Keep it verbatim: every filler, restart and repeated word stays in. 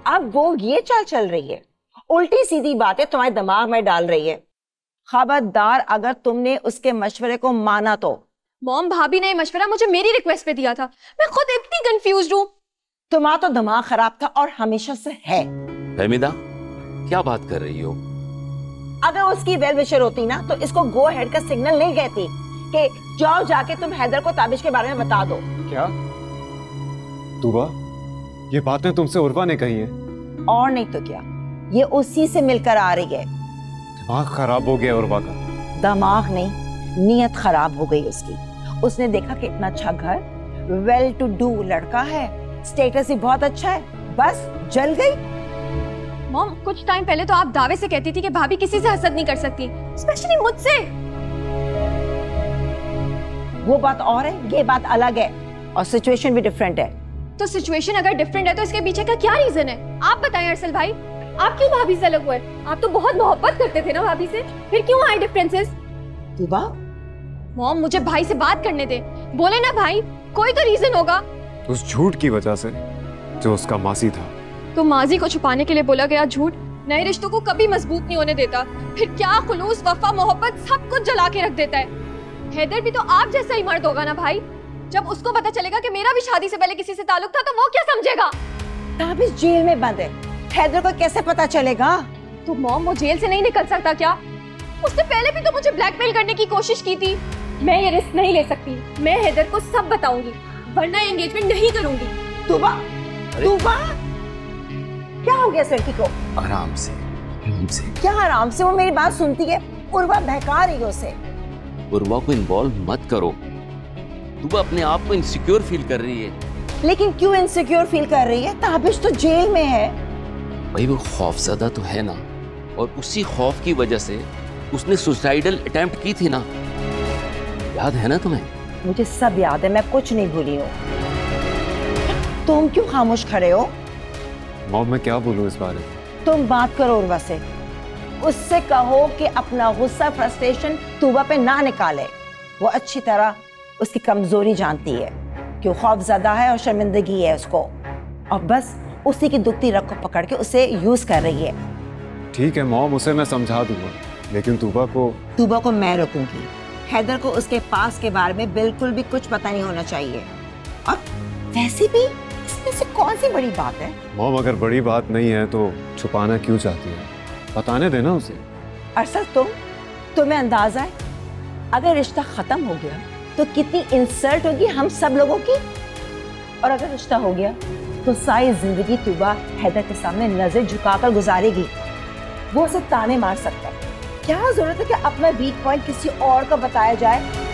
अब वो ये चाल चल रही है, उल्टी सीधी बातें तुम्हारे दिमाग में डाल रही है। खबरदार अगर तुमने उसके मशवरे को माना तो। मॉम, भाभी ने मशवरा मुझे मेरी रिक्वेस्ट पे दिया था, मैं खुद इतनी कंफ्यूज्ड हूँ। तुम्हारा तो दिमाग खराब था और हमेशा से है। फहमीदा, क्या बात कर रही हो? अगर उसकी वेल विशर होती ना तो इसको गो हेड का सिग्नल नहीं कहती कि जाओ जाके तुम हैदर को ताबिश के बारे में बता दो। क्या तूबा, ये बातें तुमसे उर्वा ने कही है? और नहीं तो क्या, ये उसी से मिलकर आ रही है। दिमाग खराब हो गया उर्वा का। दिमाग नहीं, नीयत खराब हो गई उसकी। उसने देखा कि इतना अच्छा घर, वेल टू डू लड़का है, स्टेटस भी बहुत अच्छा है, बस जल गई। मॉम, कुछ टाइम पहले तो आप दावे से कहती थी कि भाभी किसी से हसद नहीं कर सकती, स्पेशली मुझसे। वो बात और है, ये बात अलग है, और सिचुएशन भी डिफरेंट है। तो सिचुएशन अगर डिफरेंट है तो इसके पीछे का क्या रीजन है? आप बताएं अरसल भाई, आप क्यों भाभी से अलग हुए? आप तो बहुत मोहब्बत करते थे ना भाभी से, फिर क्यों आए डिफरेंसेस? तूबा, मॉम, मुझे भाई से बात करने दे। बोले ना भाई, कोई तो रीजन होगा। उस झूठ की वजह से जो उसका मासी था। तो माजी को छुपाने के लिए बोला गया झूठ नए रिश्तों को कभी मजबूत नहीं होने देता। फिर क्या खुलूस, वफा, मोहब्बत सब कुछ जला के रख देता है। हैदर भी तो आप जैसा ही मर्द होगा ना भाई। जब उसको पता चलेगा कि मेरा भी शादी से पहले किसी से ताल्लुक था तो वो क्या समझेगा? ताबिश जेल में बंद है, हैदर को कैसे पता चलेगा? तो मॉम, वो जेल से नहीं निकल सकता क्या? उससे पहले भी तो मुझे ब्लैकमेल करने की कोशिश की थी। मैं ये रिस्क नहीं ले सकती, मैं हैदर को सब बताऊंगी, वरना एंगेजमेंट नहीं करूंगी। तूबा, तूबा, क्या हो गया इस लड़की को? आराम से, आराम से। क्या आराम से? वो मेरी बात सुनती है, उर्वा बहका रही है उसे। उर्वा को इन्वॉल्व मत करो, तू अपने आप को इनसिक्योर फील कर रही है। लेकिन क्यों इनसिक्योर फील कर रही है? ताबिश तो जेल में है। भाई वो खौफज़दा तो है ना, और उसी खौफ की वजह से उसने सुसाइडल अटेम्प्ट की थी ना, याद है ना तुम्हें? मुझे सब याद है, मैं कुछ नहीं भूली हूँ। तुम क्यों खामोश खड़े हो? मॉम, मैं क्या बोलूं इस बारे में? तुम बात करो उर्वा से, उससे कहो कि अपना गुस्सा, फ्रस्ट्रेशन तूबा पे ना निकाले। वो अच्छी तरह उसकी कमजोरी जानती है कि वो खौफज़दा है और शर्मिंदगी है उसको, और बस उसी की दुखती रग को पकड़ के उसे यूज कर रही है। ठीक है मॉम, उसे मैं समझा दूंगा, लेकिन तूबा को तूबा को मैं रोकूंगी। हैदर को उसके पास के बारे में बिल्कुल भी कुछ पता नहीं होना चाहिए। और वैसे भी इसमें से कौन सी बड़ी बात है? मॉम, अगर बड़ी बात नहीं है तो छुपाना क्यों चाहती है? बताने देना उसे। अरसल, तुम तुम्हें अंदाजा है अगर रिश्ता खत्म हो गया तो कितनी इंसल्ट होगी हम सब लोगों की, और अगर रिश्ता हो गया तो सारी जिंदगी तूबा हैदर के सामने नजर झुकाकर गुजारेगी। वो उसे ताने मार सकता है। क्या जरूरत है कि अपना वीक पॉइंट किसी और को बताया जाए?